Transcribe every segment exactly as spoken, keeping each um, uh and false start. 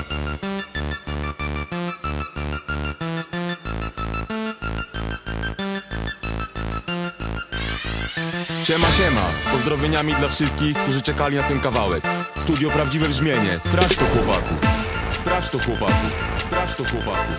Siema, siema, z pozdrowieniami dla wszystkich, którzy czekali na ten kawałek. Studio Prawdziwe Brzmienie, sprawdź to chłopaku. Sprawdź to chłopaku, sprawdź to chłopaku.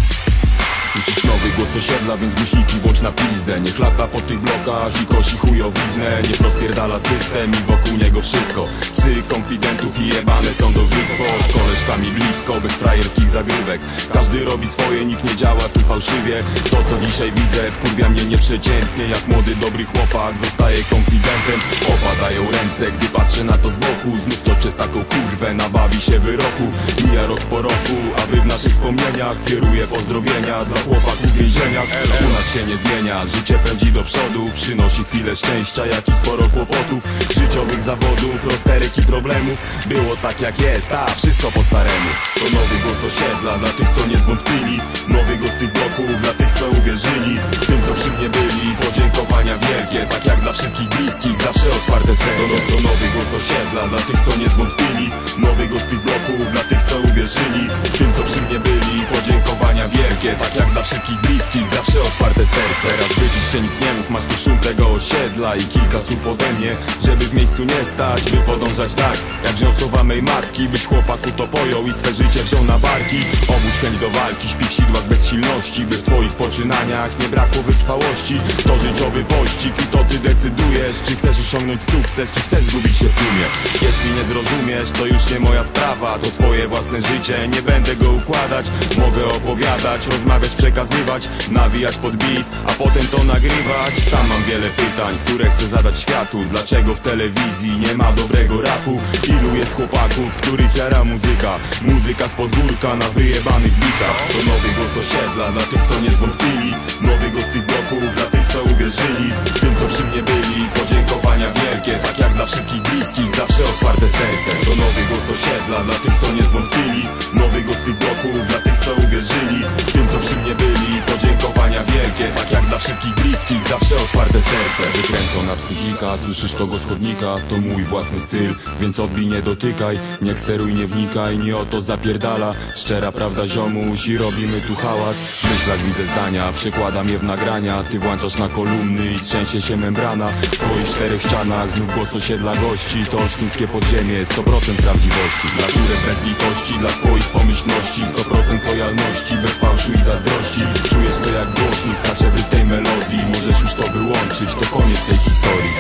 Słyszysz nowy głos osiedla, więc głośniki włącz na pizdę. Niech lata po tych blokach i kosi chujowiznę. Niech rozpierdala system i wokół niego wszystko. Psy konfidentów i jebane sądownictwo. Z koleżkami blisko, bez frajerskich zagrywek. Każdy robi swoje, nikt nie działa tu fałszywie. To co dzisiaj widzę wkurwia mnie nieprzeciętnie. Jak młody dobry chłopak zostaje konfidentem. Opadają ręce, gdy patrzę na to z boku. Znów to przez taką kurwę nabawi się wyroku. Mija rok po roku, a wy w naszych wspomnieniach kieruję pozdrowienia dla chłopaków w więzieniach. U nas się nie zmienia, życie pędzi do przodu. Przynosi chwilę szczęścia, jak i sporo kłopotów. Życiowych zawodów, rozterek i problemów. Było tak jak jest, a wszystko po staremu. To nowy głos osiedla dla tych co nie zwątpili. Nowy głos tych bloków dla tych co uwierzyli. Tym co przy mnie byli, podziękowania wielkie. Tak jak dla wszystkich bliskich, zawsze otwarte serce. To, to nowy głos osiedla dla tych co nie zwątpili. Nowy głos tych bloków dla tych co uwierzyli. Tym co przy mnie byli, podziękowania wielkie. Tak jak dla wszystkich bliskich, zawsze otwarte serce. Teraz wydziś się nic nie mów, masz tu szum tego osiedla i kilka słów ode mnie, żeby w miejscu nie stać, by podążać tak jak wziął słowa mej matki. Byś chłopaku to pojął i swe życie wziął na barki. Obudź chęć do walki, śpi w sidłach bezsilności, by w twoich poczynaniach nie brakło wytrwałości. To życiowy pościg i to ty decydujesz, czy chcesz osiągnąć sukces, czy chcesz zgubić się w tłumie. Jeśli nie zrozumiesz, to już nie moja sprawa. To twoje własne życie, nie będę go układać. Mogę opowiadać, rozmawiać, przekazywać, nawijać pod beat, a potem to nagrywać. Sam mam wiele pytań, które chcę zadać światu. Dlaczego w telewizji nie ma dobrego rapu? Ilu jest chłopaków, których jara muzyka? Muzyka z podwórka na wyjebanych bitach. To nowy głos osiedla dla tych co nie zwątpili. Nowy głos tych bloków dla tych co uwierzyli. Tym co przy mnie byli, podziękowania wielkie. Tak jak dla wszystkich bliskich, zawsze otwarte serce. To nowy głos osiedla dla tych co nie zwątpili. Nowy głos tych bloków dla tych co uwierzyli. Tym co przy mnie byli, podziękowania wielkie. Tak jak dla wszystkich bliskich, zawsze otwarte serce. Wykręcona psychika, słyszysz to głos chodnika. To mój własny styl, więc odbij, nie dotykaj. Nie kseruj, nie wnikaj, nie o to zapierdala. Szczera prawda ziomuś i robimy tu hałas. W myślach widzę zdania, przekładam je w nagrania. Ty włączasz na kolumny i trzęsie się membrana. W twoich czterech ścianach znów głos osiedla gości. To olsztyńskie podziemie, sto procent prawdziwości. Dla które bez litości, dla swoich pomyślności. sto procent lojalności, bez fałszu i zazdrości. Czujesz to jak głośnik skacze w tej melodii. Możesz już to wyłączyć, to koniec tej historii.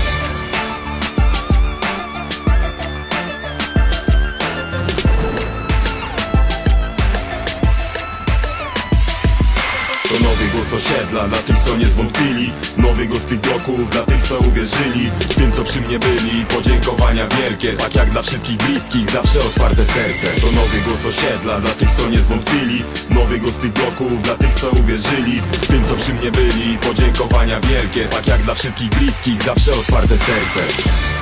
To nowy głos osiedla dla tych co nie zwątpili. Nowy głos tych bloków dla tych co uwierzyli. Tym co przy mnie byli, podziękowania wielkie. Tak jak dla wszystkich bliskich, zawsze otwarte serce. To nowy głos osiedla dla tych co nie zwątpili. Nowy głos tych bloków dla tych co uwierzyli. Tym co przy mnie byli, podziękowania wielkie. Tak jak dla wszystkich bliskich, zawsze otwarte serce.